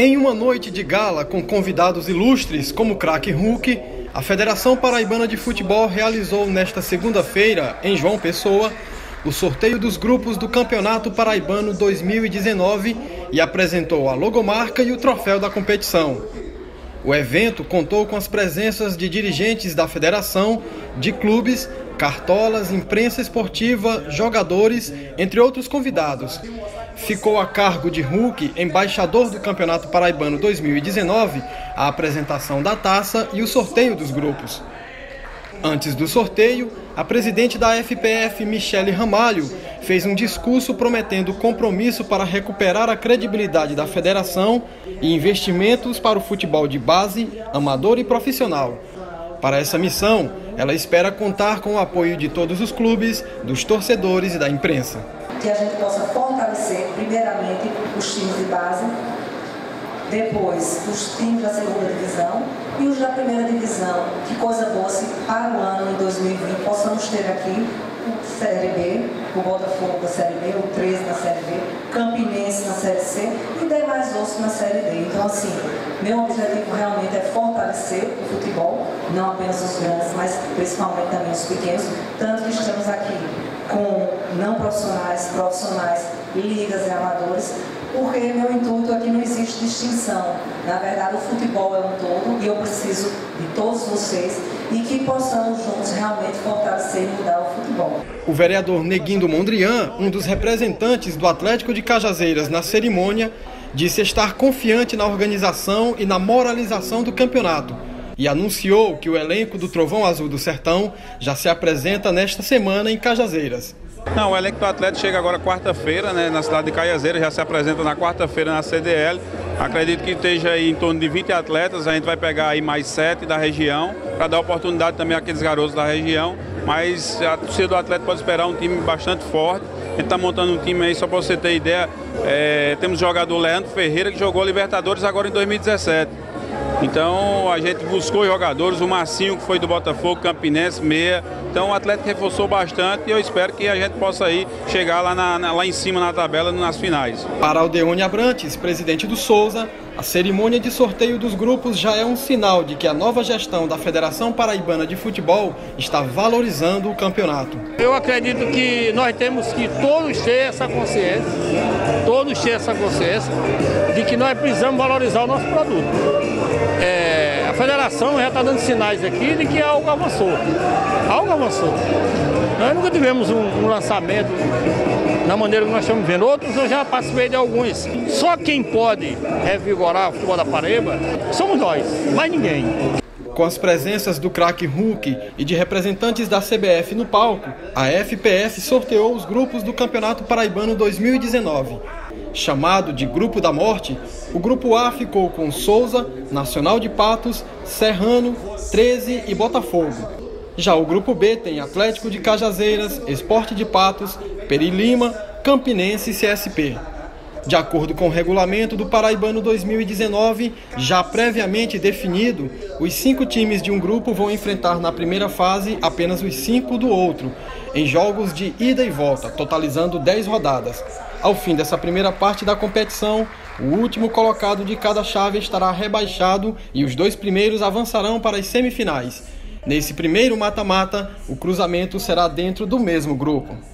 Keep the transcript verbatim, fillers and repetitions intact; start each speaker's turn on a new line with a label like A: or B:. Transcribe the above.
A: Em uma noite de gala com convidados ilustres como o craque Hulk, a Federação Paraibana de Futebol realizou nesta segunda-feira, em João Pessoa, o sorteio dos grupos do Campeonato Paraibano dois mil e dezenove e apresentou a logomarca e o troféu da competição. O evento contou com as presenças de dirigentes da federação, de clubes, cartolas, imprensa esportiva, jogadores, entre outros convidados. Ficou a cargo de Hulk, embaixador do Campeonato Paraibano dois mil e dezenove, a apresentação da taça e o sorteio dos grupos. Antes do sorteio, a presidente da F P F, Michele Ramalho, fez um discurso prometendo compromisso para recuperar a credibilidade da federação e investimentos para o futebol de base, amador e profissional. Para essa missão, ela espera contar com o apoio de todos os clubes, dos torcedores e da imprensa.
B: Que a gente possa fortalecer, primeiramente, os times de base, depois os times da segunda divisão e os da primeira divisão. Que coisa boa se para o ano em dois mil e vinte possamos ter aqui o Série B, o Botafogo da Série B, o treze na Série B, Campinense na Série C e demais outros na Série D. Então, assim, meu objetivo realmente é fortalecer o futebol, não apenas os grandes, mas principalmente também os pequenos, tanto que estamos aqui com não profissionais, profissionais, ligas e amadores, porque meu intuito aqui não existe distinção. Na verdade, o futebol é um todo e eu preciso de todos vocês e que possamos juntos realmente fortalecer e mudar o futebol.
A: O vereador Neguindo Mondrian, um dos representantes do Atlético de Cajazeiras na cerimônia, disse estar confiante na organização e na moralização do campeonato e anunciou que o elenco do Trovão Azul do Sertão já se apresenta nesta semana em Cajazeiras.
C: Não, o elenco do Atlético chega agora quarta-feira, né, na cidade de Cajazeiras, já se apresenta na quarta-feira na C D L. Acredito que esteja aí em torno de vinte atletas, a gente vai pegar aí mais sete da região, para dar oportunidade também àqueles garotos da região, mas a torcida do Atlético pode esperar um time bastante forte. A gente está montando um time aí, só para você ter ideia, é, temos o jogador Leandro Ferreira, que jogou Libertadores agora em dois mil e dezessete. Então a gente buscou jogadores, o Marcinho que foi do Botafogo, Campinense, meia. Então o Atlético reforçou bastante e eu espero que a gente possa aí chegar lá, na, na, lá em cima na tabela, nas finais.
A: Para Aldeone Abrantes, presidente do Souza, a cerimônia de sorteio dos grupos já é um sinal de que a nova gestão da Federação Paraibana de Futebol está valorizando o campeonato.
D: Eu acredito que nós temos que todos ter essa consciência, todos ter essa consciência de que nós precisamos valorizar o nosso produto. É, a federação já está dando sinais aqui de que algo avançou. Algo avançou. Nós nunca tivemos um, um lançamento na maneira que nós estamos vendo. Outros eu já participei de alguns. Só quem pode revigorar o futebol da Paraíba somos nós, mais ninguém.
A: Com as presenças do craque Hulk e de representantes da C B F no palco, a F P F sorteou os grupos do Campeonato Paraibano dois mil e dezenove. Chamado de Grupo da Morte, o Grupo A ficou com Souza, Nacional de Patos, Serrano, treze e Botafogo. Já o Grupo B tem Atlético de Cajazeiras, Sport de Patos, Peri Lima, Campinense e C S P. De acordo com o regulamento do Paraibano dois mil e dezenove, já previamente definido, os cinco times de um grupo vão enfrentar na primeira fase apenas os cinco do outro, em jogos de ida e volta, totalizando dez rodadas. Ao fim dessa primeira parte da competição, o último colocado de cada chave estará rebaixado e os dois primeiros avançarão para as semifinais. Nesse primeiro mata-mata, o cruzamento será dentro do mesmo grupo.